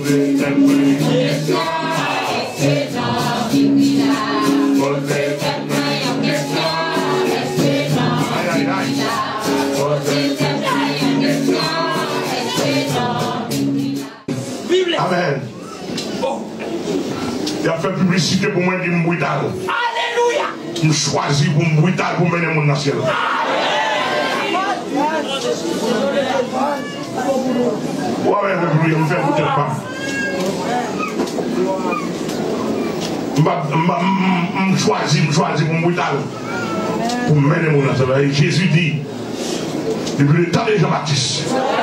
Amen. Il a fait publicité pour moi qui me brutal. Alléluia. Je choisis pour me brutal pour mener mon ciel. Ouais, je me fais goûter pas. Je choisis pour me brutal pour mener mon ciel. Jésus dit, depuis le temps de Jean-Baptiste,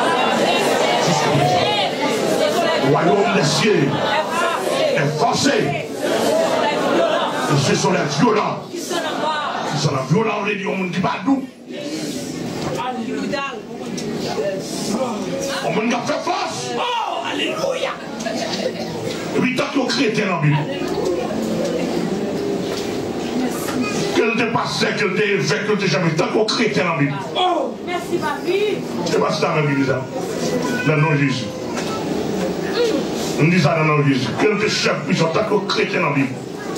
le royaume des cieux est forcé. Et ce sont les violents. Qui sont les violents, on les dit, on ne dit pas d'où. On m'a fait force. Oh, alléluia. Et puis tant qu'on chrétien dans la Bible, qu'elle te passait, qu'elle te évêque, qu'elle te jamais, tant qu'on chrétien dans la Bible. Oh, merci ma vie. C'est pas ça dans la Bible, ça. Dans le nom de Jésus. On dit ça dans le nom de Jésus. Qu'elle te chef puissant, tant qu'on chrétien dans la Bible.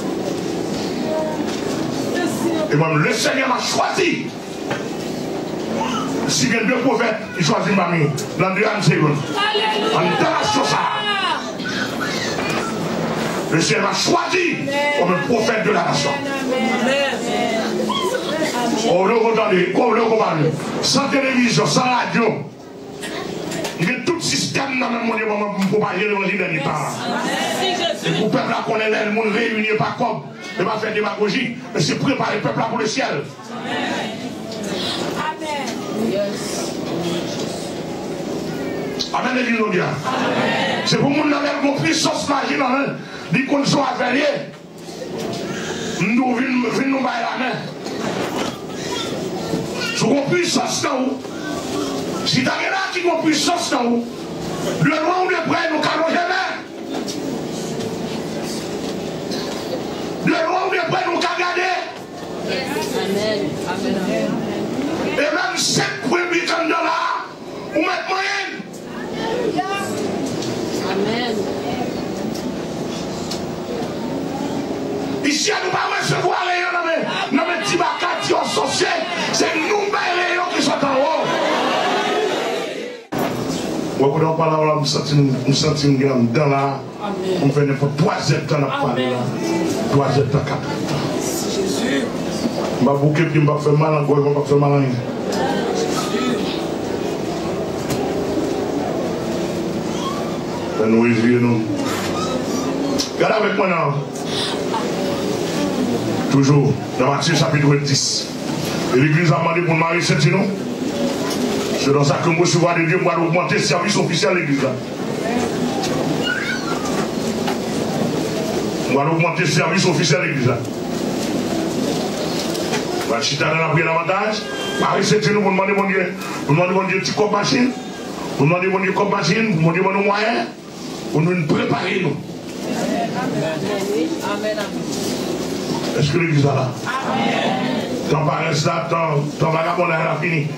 Et moi, le Seigneur m'a choisi. Si il y a deux prophètes, il choisit ma mie. Dans 2 secondes. En interaction ça. Le Seigneur m'a choisi comme un prophète de la nation. On le regarde, sans télévision, sans radio. Il y a tout système dans le monde pour pas y aller dans les derniers temps. Et pour le peuple là qu'on est là, le monde réuni pas comme, ne pas faire démagogie, mais c'est préparer le peuple là pour le ciel. Amen, l'église nous dit. C'est pour nous avec mon puissance magique, dit qu'on soit avéré. Nous venons bailler la main. Sur mon puissance dans vous. Si tu as là qui ont puissance dans vous, le loin ou de près, nous n'allons jamais. Le loin ou de près, nous n'allons garder. Amen. Amen. Et même 5 premiers candidats, ou mettre moyenne. Amen. Ici, nous ne pouvons pas recevoir les gens dans mes petits bacats qui sont sorciers. C'est nous les gens qui sont en haut. Moi, quand on parle là, on me sent une grande dans là. On fait n'importe 3 ans à parler là. 3 ans, 4 ans. Jésus. Je vais bouquer puis je vais faire mal en gorge, je vais faire mal en rien. Nous réjouir nous. Regardez avec moi là. Toujours dans Matthieu chapitre 10. Et l'église a demandé pour le mari c'est nous. C'est dans ça que je recevoir de Dieu, moi augmenter le service officiel de l'église là. Moi augmenter le service officiel de l'église là. Si tu as appris davantage, Marie c'est nous pour demander mon Dieu. Pour demander mon Dieu, petit cop machine. Pour demander mon Dieu, cop machine. Pour demander mon moyen. Pour nous préparer nous. Amen. Est-ce que l'église est là? Quand on reste là, ton vagabond a fini.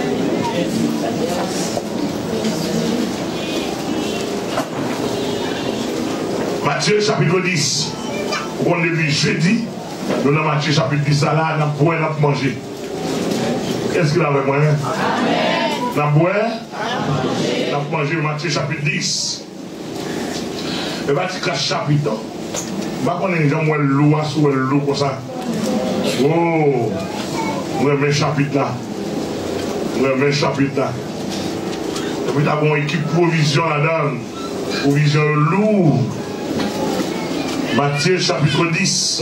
Matthieu chapitre 10. On est vu jeudi. Nous dans Matthieu chapitre 10 là, nous boire, nous manger. Qu'est-ce qu'il a avec moi? Nous boire, nous manger. Matthieu chapitre 10. Et bien, tu caches chapitre. Je ne sais pas si les gens ont l'eau sur l'eau comme ça. Oh, nous avons un chapitre là. Nous avons un chapitre là. Et puis, nous avons une équipe provision là-dedans. Provision lourd. Matthieu chapitre 10.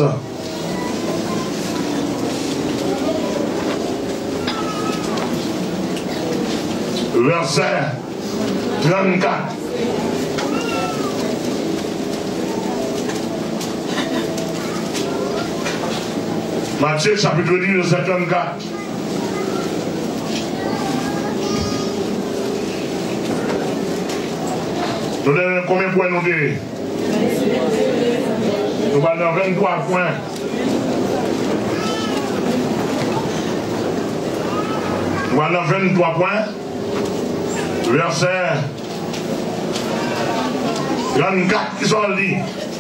Verset 34. Matthieu chapitre 10, verset 34. Nous donnons combien de points nous donnons? Nous allons 23 points. Nous allons 23 points. Verset 34 qui sont dit.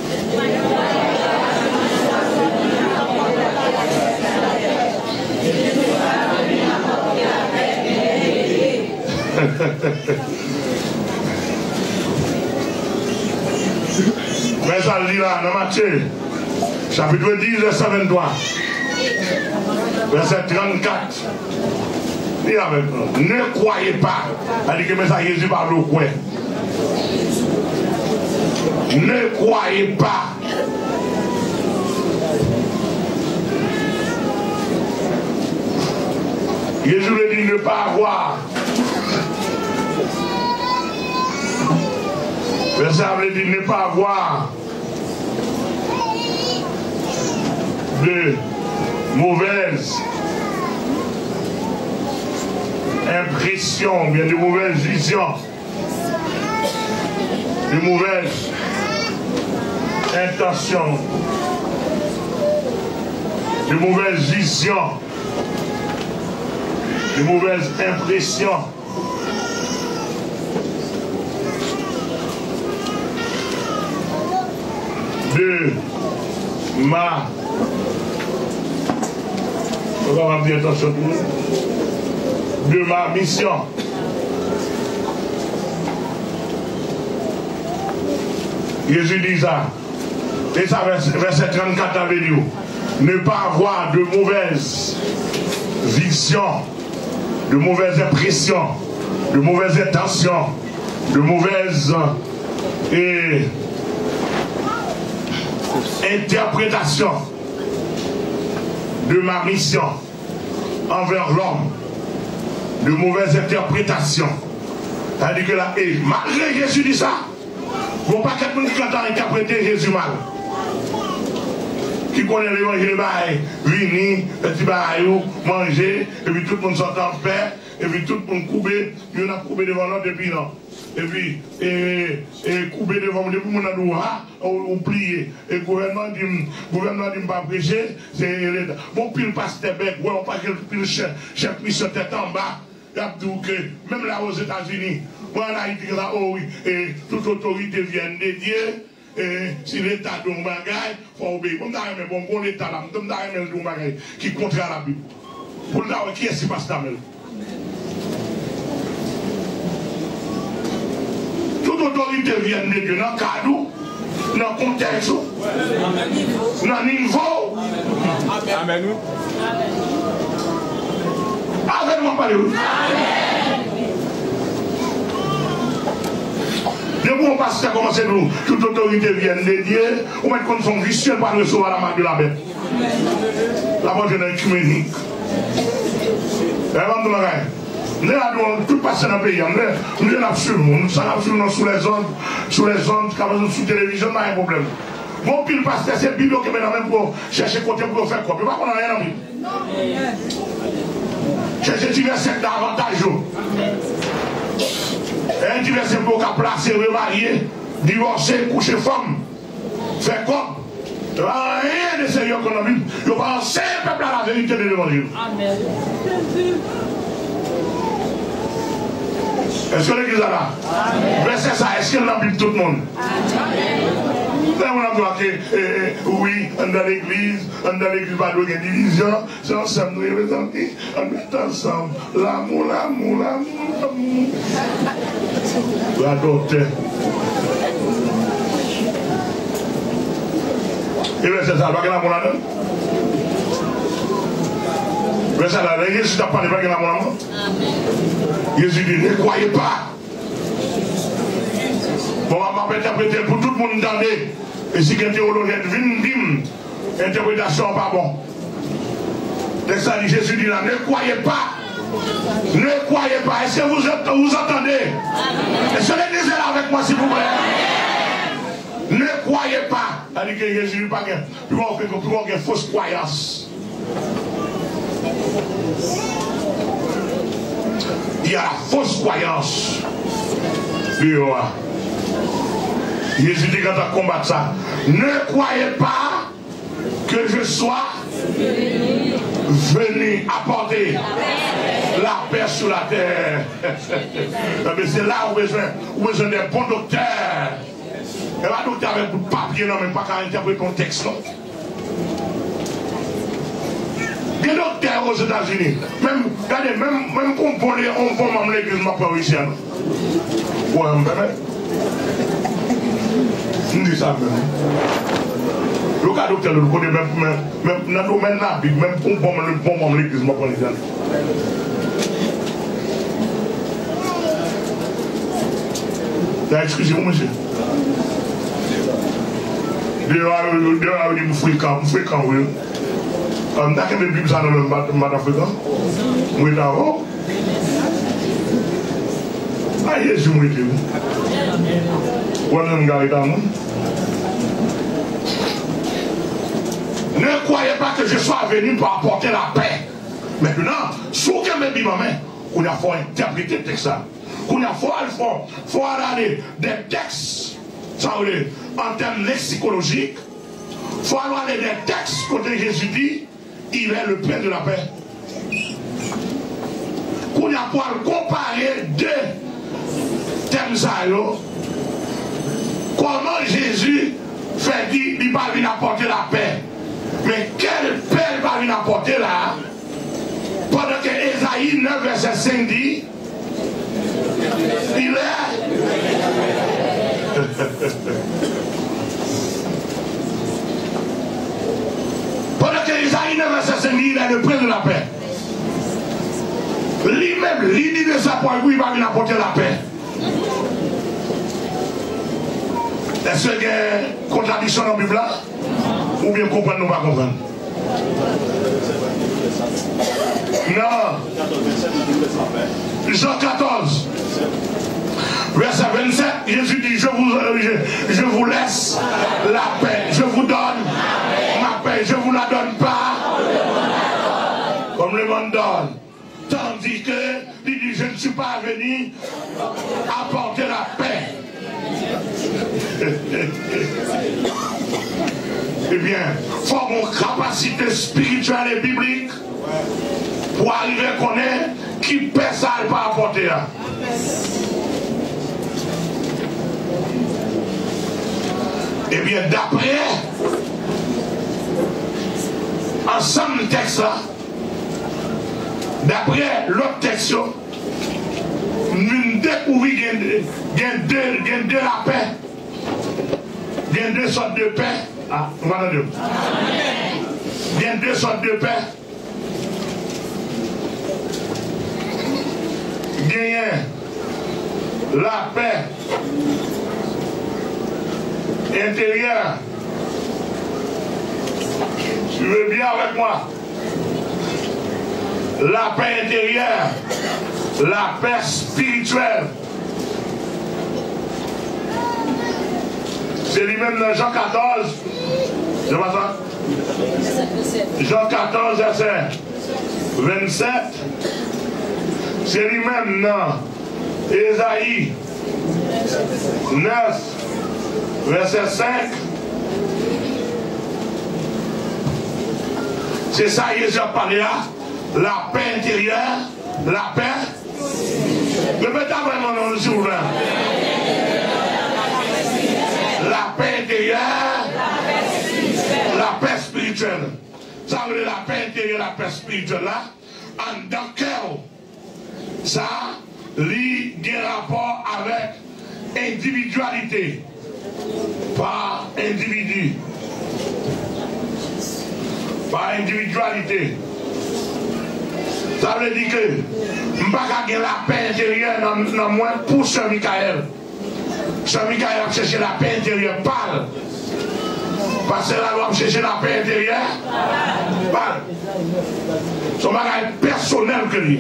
Mais ça le dit là, dans Matthieu, chapitre 10, verset 23, verset 34. Dis avec nous, ne croyez pas, elle dit que mais ça Jésus parle au coin. Ne croyez pas. Jésus le dit ne pas avoir. Verset veut dire ne pas avoir de mauvaises impressions, bien de mauvaises visions, de mauvaises intentions, de mauvaises visions, de mauvaises impressions. De ma, on va dire attention, de ma mission. Jésus dit ça. Et ça, verset 34 avait dit, ne pas avoir de mauvaises visions, de mauvaises impressions, de mauvaises intentions, de mauvaises interprétation de ma mission envers l'homme, de mauvaises interprétations. C'est-à-dire que là, et malgré Jésus dit ça, bon pas quelqu'un qui a interprété Jésus mal. Qui connaît l'évangile, venir, petit bail, manger, et puis tout le monde s'entend en paix, et puis tout le monde coupé, il y en a coupé devant l'autre depuis non. Et puis, couper devant depuis mon adoua, ou plier. Et le gouvernement dit pas prêcher, c'est l'État. Bon, pile pasteur bec, ouais, on pas que pile chef mission tête en bas. Il y a tout que, même là aux États-Unis, moi en Haïti, là, oh oui, et toute autorité vient de Dieu. Et si l'État donne un bagage, il faut obéir. Comme ça, mais bon l'État là, comme ça, mais un bagage qui contre la Bible. Pour le dire, qui est ce pasteur? Toute autorité vient de Dieu dans le cadre, dans le contexte, dans le niveau. Amen. Avec moi, parlez vous. Depuis qu'on passe à commencer nous, toute autorité vient de Dieu, on met comme son vicieux par recevoir la marque de la bête. La bonne jeune écuménique. Nous avons tout passé dans le pays. Nous sommes absolument sous les ondes, sous télévision, pas un problème. Mon pile pasteur, c'est le Bible qui est même pour chercher côté pour faire quoi. Il ne faut pas qu'on ait rien envie. Chercher diverses d'avantages. Un divers pour placer, remarier, divorcer, coucher femme. Faire quoi? Rien de sérieux économique. Il faut penser le peuple à la vérité de l'évangile. Amen. Est-ce que l'église est là? Mais c'est ça, est-ce qu'elle n'a plus tout le monde? Là, on a droit que, oui, dans l'église, pas de division, c'est ensemble, nous représenter, on est ensemble. L'amour. La docteur. Et bien, c'est ça, pas que l'amour là-dedans. Mais ça, là, Jésus t'a parlé, pas que l'amour là-dedans. Jésus dit, ne croyez pas. Bon, on va interpréter pour tout le monde entendre. Et si quelqu'un théologien vient dire, interprétation pas bon. Donc ça dit, Jésus dit là, ne croyez pas. Ne croyez pas. Est-ce que vous entendez? Est-ce que l'église est là avec moi, s'il vous plaît? Ne croyez pas. C'est-à-dire que Jésus n'a pas de fausse croyance. Il y a la fausse croyance. Jésus dit quand on combat ça, ne croyez pas que je sois venu apporter la paix sur la terre. C'est là où besoin des bons docteurs. va docteur avec un papier, non, mais pas qu'à interpréter ton texte, non. Il y a des docteurs aux États-Unis. Même, regardez, même pour on prend l'église, ma paroissienne. Ouais, on me je dis ça même. Le cas docteur, le côté même dans le domaine là, même pour prendre l'église, ma paroissienne. Excusez-moi, monsieur. Dehors, il fréquent, oui. N'a qu'un Bible ça dans le matin fréquent. Oui, d'abord. Ah, Jésus, moi, je dis. Ne croyez pas que je sois venu pour apporter la paix. Maintenant, si vous avez dit, maman, on a faut interpréter le texte. On a faut aller des textes, ça veut dire, en termes lexicologiques, il faut aller des textes côté Jésus dit, il est le Père de la paix. On a pour comparer deux thèmes ça, comment Jésus fait dire qu'il va venir apporter la paix. Mais quelle paix il va venir apporter là? Pendant que Ésaïe 9, verset 5 dit, il est. Pendant que Isaïe 9, verset 5 dit, il est le prince de la paix. Lui-même, lui dit de sa point, il va venir apporter la paix. Est-ce qu'il y a une contradiction dans la Bible là? Ou bien comprendre, nous ne pas comprendre? Non. Jean 14. Verset 27, Jésus dit, je vous laisse la paix. Je vous donne ma paix. Je ne vous la donne pas comme le monde donne. Tandis que, il dit, je ne suis pas venu apporter la paix. Eh bien, il faut une capacité spirituelle et biblique pour arriver à connaître qui paix ça ne pas apporter. Eh bien, d'après, ensemble texte là, d'après l'autre texte, nous découvrons qu'il y a deux la paix. Il y a deux sortes de paix. Ah, on va dire. Il y a deux sortes de paix. Il y a la paix intérieure. Tu veux bien avec moi? La paix intérieure, la paix spirituelle. C'est lui-même dans Jean 14. C'est pas ça? Jean 14, verset 27. C'est lui-même dans Ésaïe 9, verset 5. C'est ça, Jésus a parlé là. La paix intérieure, la paix. Répétez vraiment non, s'il vous plaît. La paix intérieure, la paix spirituelle. Ça veut dire la paix intérieure, la paix spirituelle là. En dans le cœur, ça a un rapport avec individualité. Par individu. Par individualité. Ça veut dire que je ne peux pas avoir la paix intérieure dans moi pour Saint Michael. Saint Michael a cherché la paix intérieure, parle. Parce que là, on va chercher la paix intérieure, parle. Son bagage personnel que lui.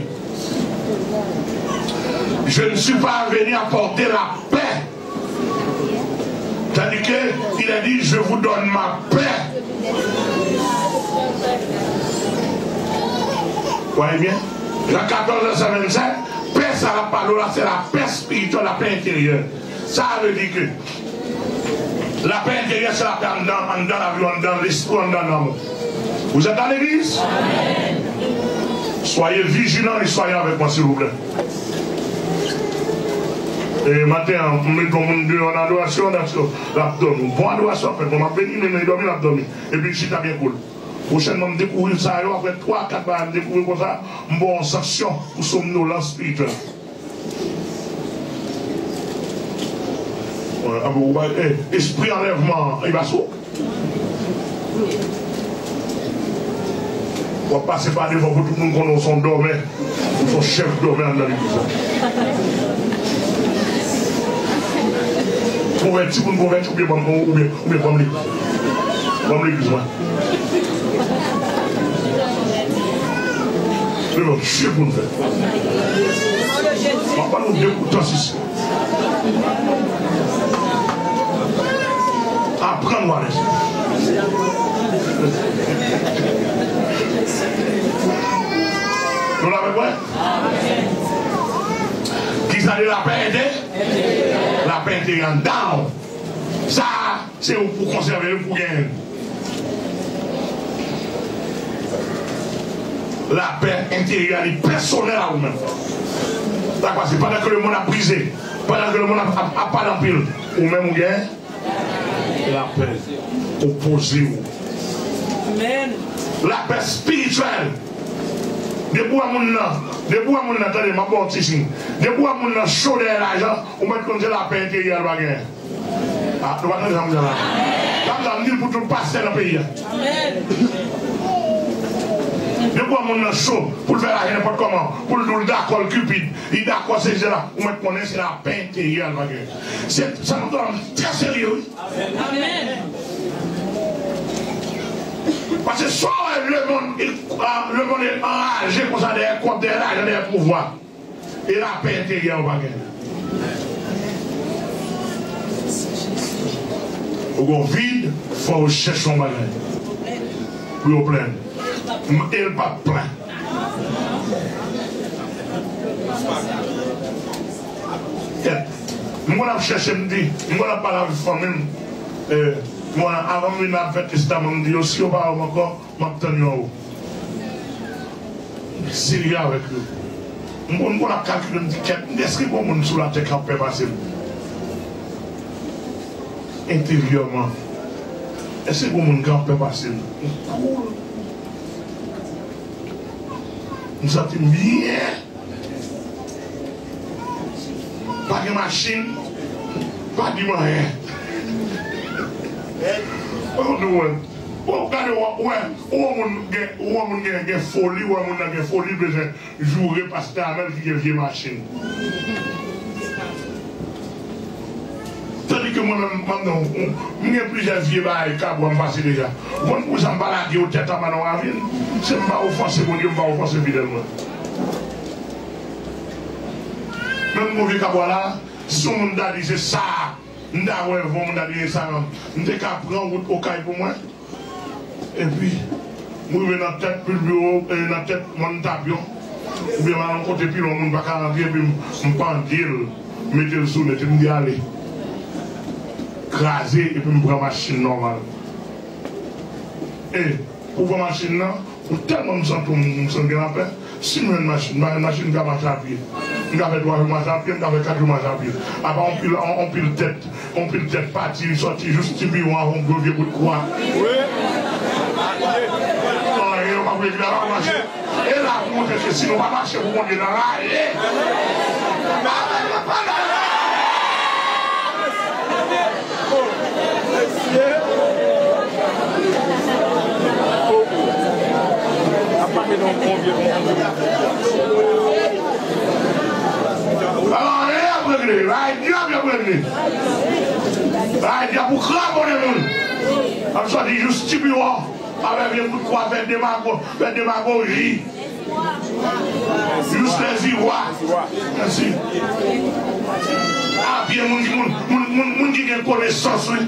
Je ne suis pas venu apporter la paix. C'est-à-dire qu'il a dit, je vous donne ma paix. Vous voyez bien? Jean 14, verset 27, paix, ça la parole là, c'est la paix spirituelle, la paix intérieure. Ça veut dire que la paix intérieure, c'est la paix en dans la vie, en dans l'esprit, en dans l'homme. Vous êtes dans l'église? Soyez vigilants et soyez avec moi, s'il vous plaît. Et matin, on met tout le monde en adoration, l'abdomen. Bon adoration, en fait, on m'a béni, mais il dormi l'abdomen. Et puis, si t'as bien cool. Prochainement, je découvrir ça, après 3-4 ans, je découvrir comme ça, bon sanction pour somnolence spirituelle. Esprit enlèvement, il va sauter. On va passer par devant pour tout le monde qu'on son dormait, son chef dormait dans l'église. Converti pour nous convertir ou bien comme l'église. Comme l'église, moi. C'est le chef pour nous faire. On va pas nous dégoûter ici. Apprendre à l'aise. Nous l'avons vu? Qui ça dit la paix était? La paix était en down. Ça, c'est pour conserver, pour gagner. La paix intérieure est personnelle à vous-même. D'accord, c'est pendant que le monde a brisé, pendant que le monde a pas d'empile, ou même vous gagnez la paix opposée. Amen. La paix spirituelle. Debout à mon nom, attendez, ma porte ici. Debout à mon nom, chaud derrière l'argent, ou mettre comme la paix intérieure va gagner. Ah, tu vas entendre ça, là. Là, on dit pour tout passer dans le pays. Amen. Debout à mon nom, chaud, pour le faire n'importe comment, pour le d'accord, le cupide, il d'accord, c'est là, ou mettre connaître, c'est la paix intérieure va gagner. Ça nous donne très sérieux. Amen. Parce que soit le monde est enragé pour ça, des comptes, des rages, des pouvoirs. Et la paix intérieure va gagner. Au vide, il faut chercher un bagage. Pour plein. Et le pas plein. Nous allons chercher, nous allons parler avec la famille. Moi, avant de venir faire le testament, je dis aussi, on va encore m'obtenir en haut. Sérieux avec eux. Je vais calculer, je dis, est-ce que vous avez sur la tête qui peut passer? Intérieurement, est-ce que vous avez peut passer? Nous sommes bien. Pas de machine, pas de moyen. Regardez, où est folie, où est folie, besoin de jouer parce que c'est un qui est une vieille machine. Tandis que moi-même, je suis plusieurs vieux bails qui ont passé déjà. Moi, je suis baladé au tête à ma ville. C'est pas offensé, mon Dieu, je ne vais pas offenser fidèlement. Même mon vieux là, si on m'a dit c'est ça. Je vais prendre route au caille pour moi. Et puis, je vais dans la tête, puis le bureau, dans la tête, mon tapion. Ou bien, je vais côté, puis je vais pas rentrer, puis je vais mettre le sous, je vais aller. Craser, et puis je vais prendre la machine normale. Et pour prendre la machine, pour tellement me sentir bien en paix, si je mets une machine qui va marcher à pied. Je vais faire 3 jours marcher à pied, je vais faire 4 jours marcher à pied. Après, on pile tête partie, sorti juste un bureau, on peut vieux bout de croix. Oui. Et là, vous montrez que si nous ne pas marcher, vous montez dans la il y a pour craponner le monde. Comme ça, dit juste petit bureau, avec un bout de croix, faire démagogie. Juste les ivoires. Merci. Ah, bien, mon qui a connaissance, oui.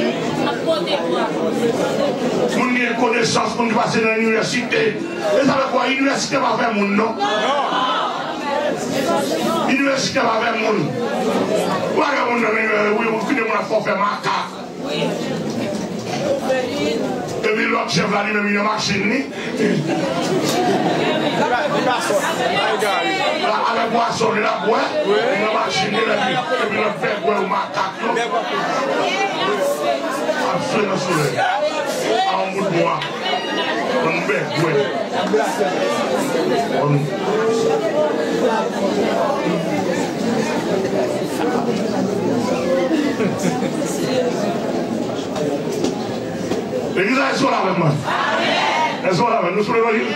Mon qui a connaissance, mon qui passe dans l'université. Et ça veut quoi? L'université va faire mon nom. L'université va faire mon nom. Oui, vous finissez mon forfait macaque. Et puis l'autre chef là, lui-même, il a machine. Avec boisson, il a bois, il a machine, et puis l'autre fait boire au macaque. Absolument soleil. En bout de bois. On fait boire. L'église, elles sont là avec moi. Elles sont là avec nous sur l'évangile.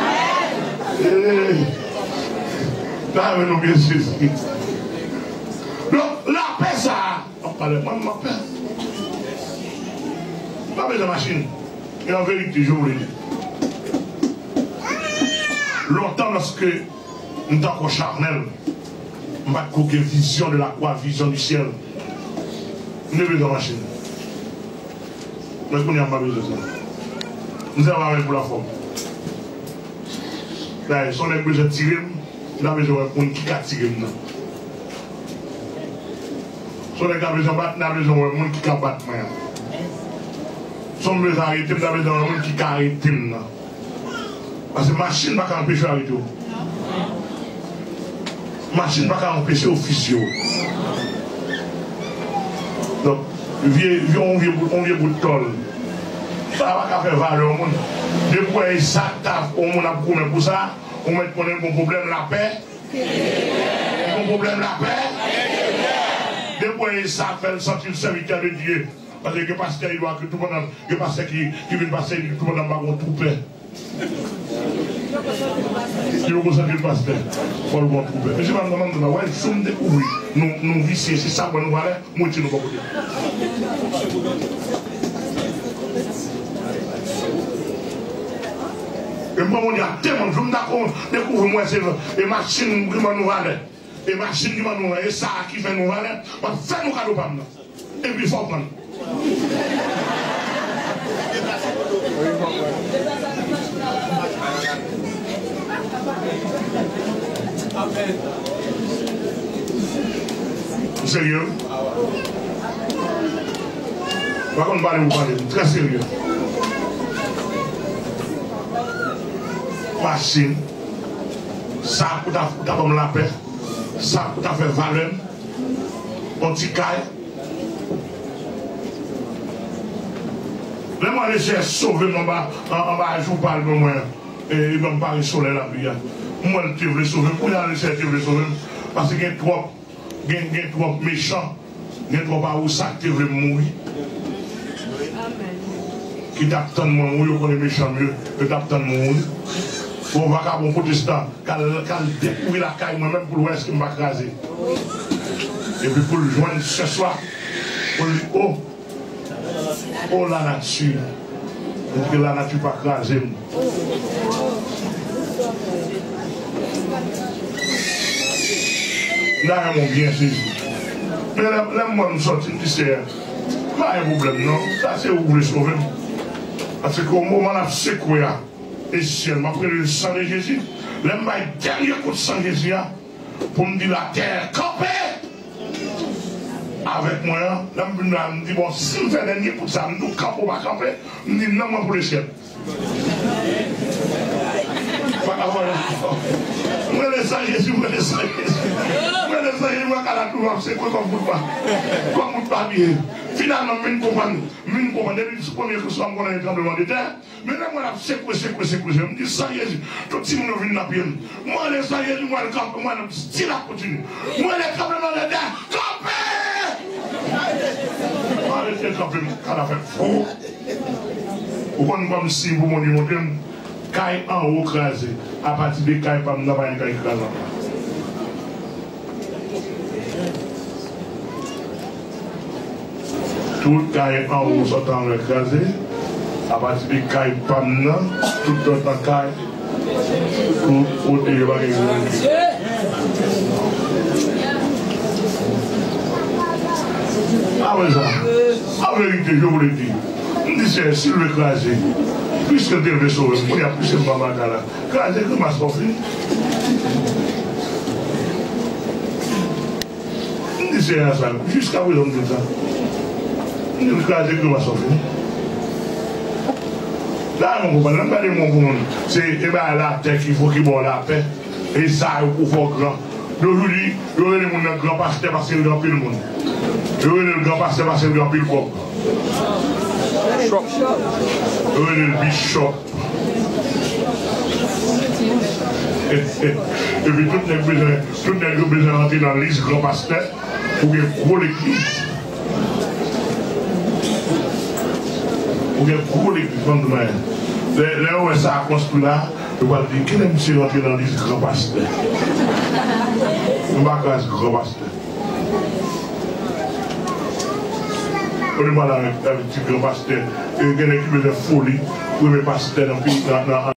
Là avec nous, bien sûr. Donc, la paix, ça. On parle de moi, ma paix. Pas besoin de machine. Et en vérité, je vous le dis. Longtemps, lorsque nous sommes encore charnels, nous avons une vision de la croix, vision du ciel. Nous avons besoin de machine. Mais nous n'avons pas besoin de ça. Nous avons besoin pour la forme. Là, si on a besoin de tirer, nous avons besoin de monde qui a tiré. Si on a besoin de battre, nous avons besoin de monde qui a battu. Si on a besoin d'arrêter, nous avons besoin de monde qui a arrêté. Parce que la machine ne va pas empêcher l'arrêter. La machine ne va pas empêcher l'officier. Donc, on vient pour le toll. Ça va pas faire valeur au monde. Depuis ça, on a pour ça, on met un problème la paix. Un problème la paix. Depuis ça, fait sentir le serviteur de Dieu. Parce que le pasteur, il doit que tout le monde, le pasteur qui vient passer, tout le monde n'a pas de trouper. Si vous ressentez le pasteur, il faut le bon trouper. Mais je me demande, ouais, si on découvre, nous vissons, c'est ça, nous allons, moi, tu nous vas côté. Et moi, on y a tellement, je me découvre, moi, c'est les machines qui nous valent. Les machines qui nous valent, et ça qui fait nous valent, on fait nos cadeaux par nous. Et puis, il faut prendre. Amen. Sérieux? Par contre, vous parlez, très sérieux. Machine, ça pour ta comme la paix, ça pour ta faire valeur, on t'y caille. Là, moi, je sauver en bas, je vous parle de moi, et je me parle de soleil la vie. Moi, je veux sauver, pour y aller, je veux sauver, parce qu'il y a trop méchants, il y a trop ça qui veut mourir. Qui t'attend moi, ou qu'on est méchant mieux, que t'attend moi. Pour voir qu'un bon protestant, qu'elle découvre la caille moi-même pour l'ouest qui m'a crasé. Et puis pour le joindre ce soir, pour lui dire, oh la nature. Parce que la nature pas crasé. Là, mon bien saisi. Mais là, moi, je me sortis, je me dis, c'est pas un problème, non? Ça, c'est où vous voulez sauver. Parce qu'au moment où je sais quoi, et si elle m'a pris le sang de Jésus, là, je m'a dernier coup de sang de Jésus, pour me dire la terre, campée! Avec moi, là, je me dis, bon, si je fais dernier coup de sang, nous campons pas camper, je me dis, non, moi, pour le ciel. Moi, le sang Jésus, moi, le sang Jésus. Moi, le sang Jésus, moi, c'est quoi comme bout de papier. Finalement, je ne comprends pas. Depuis le premier que je suis en tremblement de terre, mais là, moi, c'est quoi. Je me dis, sang Jésus, tout le monde vient dans la pied. Moi, le sang Jésus, moi, le camp, moi, le style à continue. Moi, le tremblement de terre, campé! Moi, le campé, quand on a fait faux. Pourquoi nous ne si vous m'en dites, caille en haut crasé, à partir de caille, pas nous n'avons pas un caille crasé. Tout caille en haut sortant écrasé, à partir de caille, pas nous, tout autant caille, tout côté de la ah oui, ça. En vérité, je vous le dis. On dit c'est s'il veut écraser, puisque Dieu veut sauver, il y a plus de maman là. Écraser que ma sophie. On dit c'est ça. Jusqu'à présent, on dit ça. On dit écraser que ma sophie. Là, on va pas c'est la terre qu'il faut qu'il ait la paix. Et ça, il faut grand. Aujourd'hui, il y aurait le grand pasteur parce qu'il y a le grand pile monde. Il y aurait le grand pasteur parce qu'il y a le grand pile pop. Il y aurait le bishop. Et puis tout le monde besoin d'entrer dans l'église grand pasteur pour qu'il y ait gros l'église. Pour qu'il y ait gros l'église. Là où ça a construit là, je vais dire, quel est monsieur rentré dans l'église grand pasteur? On va faire ce grand pasteur. On est mal avec le petit grand pasteur. Il y a quelqu'un qui veut de folie pour le pasteur dans le pays.